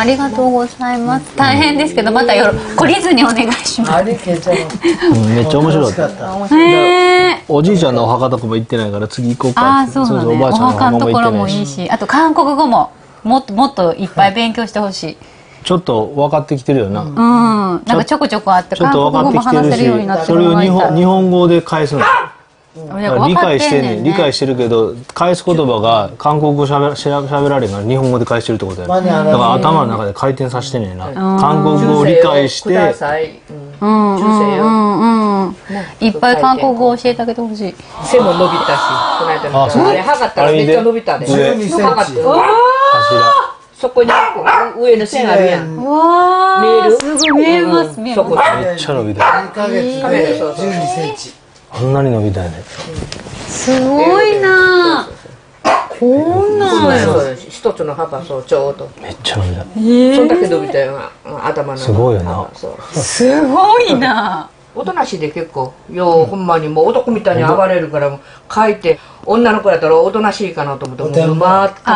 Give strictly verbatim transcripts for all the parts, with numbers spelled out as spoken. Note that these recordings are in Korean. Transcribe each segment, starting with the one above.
ありがとうございます。大変ですけど、またよろ懲りずにお願いします。 あれ괜찮아。 めっちゃ面白かった。 へー。 おじいちゃんのお墓とかも行ってないから次行こうか。 あ、そうだね。お墓のところもいいし、あと韓国語ももっともっといっぱい勉強してほしい。 ちょっと分かってきてるよな。うん。 なんかちょこちょこあって韓国語も話せるようになってる。 それを日本日本語で返すの。理解してんねん、理解してるけど返す言葉が韓国語しゃべしゃべられんから日本語で返してるってことやね。だから頭の中で回転させてんねんな。韓国語を理解してうんうんうん。いっぱい韓国語を教えてあげてほしい。 背も伸びたし、この間のあれ測ったらめっちゃ伸びたね。 じゅうにセンチ。 そこに上の線あるやん。 わあ、すごい見えます見えます。 めっちゃ伸びた。 にかげつでじゅうにセンチ。 あんなに伸びたよね。 すごいな。こんなんよ。一つの葉っぱそうちょうど。 めっちゃ伸びた。 そんだけ伸びたよな頭の。すごいよな。 すごいな。 おとなしいで結構ようほんまにもう男みたいに暴れるから書いて女の子やったらおとなしいかなと思ってもう全くもう。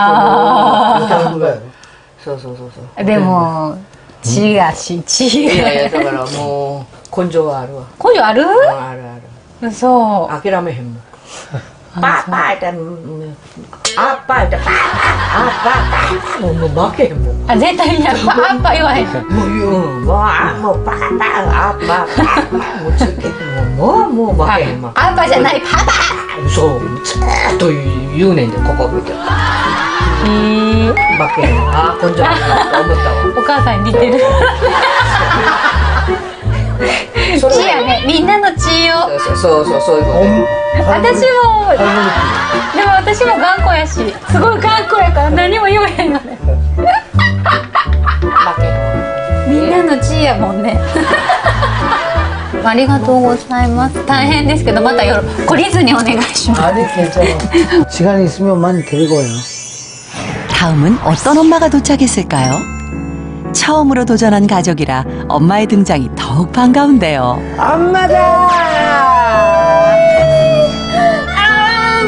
そうそうそうそう。 でも血がし血が。 いやいやだからもう根性はあるわ。 根性ある？ あるある。 そう。 諦めへんもん。パーパーって、あーパーって、パーあーパーパーもうもう負けへんもん。 あ絶対にパーパー言わへん。 もう言うもうあもうパーパーあーパーパーもうつけもうもう負けへんもん。 アーパーじゃないパーパー。そうずーっと言うねんでここ見て。負けへん。あ根性あるなと思ったわ。 お母さんに似てる。血やね、みんなの血を。 そうそうそういうこと。 私もでも私も頑固やし、すごい頑固やから何も言わへんのね。みんなの血やもんね。ありがとうございます。大変ですけどまたよろ懲りずにお願いします。 あれ괜찮아。시간이 있으면 많이 데리고요. 다음은 어떤 엄마가 도착했을까요? 처음으로 도전한 가족이라 엄마의 등장이 더욱 반가운데요. 엄마다! 아,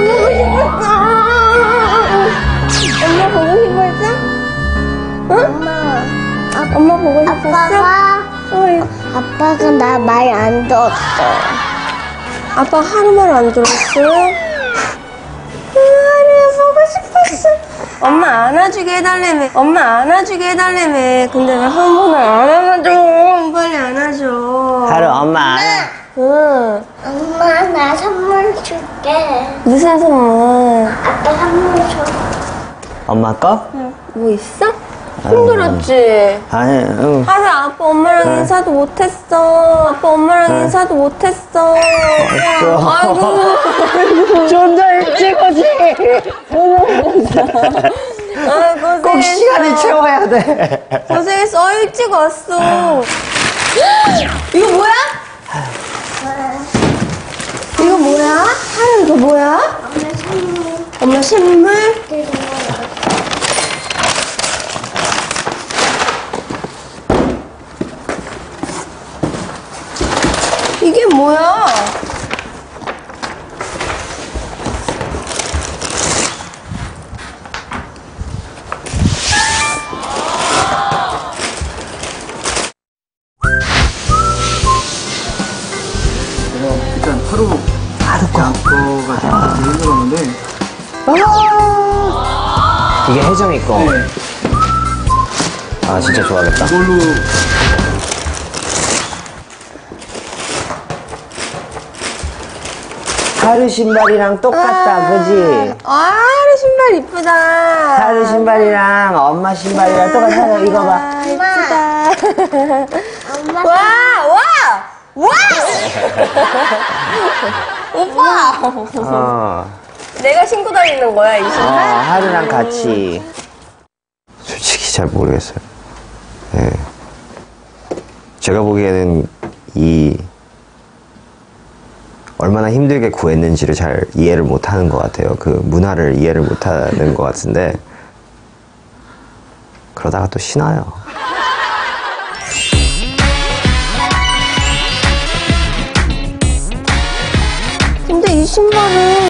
보고 싶었어? 엄마 보고 싶었어? 응? 엄마, 엄마 보고 싶었어? 아빠가, 어, 아빠가 나 말 안 들었어. 아빠 하루 말 안 들었어? 보고 싶었어. 엄마 안아주게 해달래매. 엄마 안아주게 해달래매. 근데 왜 한 번을 안 안아줘. 빨리 안아줘. 하루 엄마 안아. 응. 엄마 나 선물 줄게. 무슨 선물? 아빠 선물 줘. 엄마 거? 응. 뭐 있어? 힘들었지? 아니 응. 하루 아빠 엄마랑 응. 인사도 못했어. 아빠 엄마랑 응. 인사도 못했어. 어, 아이고. 아이고. 좀 더 일찍 오지. 아이고. 꼭 시간을 채워야 돼. 고생했어. 어, 일찍 왔어. 이거 뭐야? 이거 뭐야? 하루 이거 뭐야? 엄마 선물. 엄마 선물? 이게 뭐야? 일단 하루 양꺼가 되게 힘들었는데 이게 해점이 거. 네. 아 진짜 좋아하겠다. 이걸로 하루 신발이랑 똑같다, 아, 그지? 아, 하루 신발 이쁘다. 하루 신발이랑 엄마 신발이랑 똑같아. 이거 봐. 이쁘다. 엄마 와, 와, 와! 오빠. 어. 내가 신고 다니는 거야, 이 신발? 어, 하루랑 같이. 솔직히 잘 모르겠어요. 네. 제가 보기에는 이 얼마나 힘들게 구했는지를 잘 이해를 못하는 것 같아요. 그 문화를 이해를 못하는 것 같은데 그러다가 또 신나요. 근데 이 신발은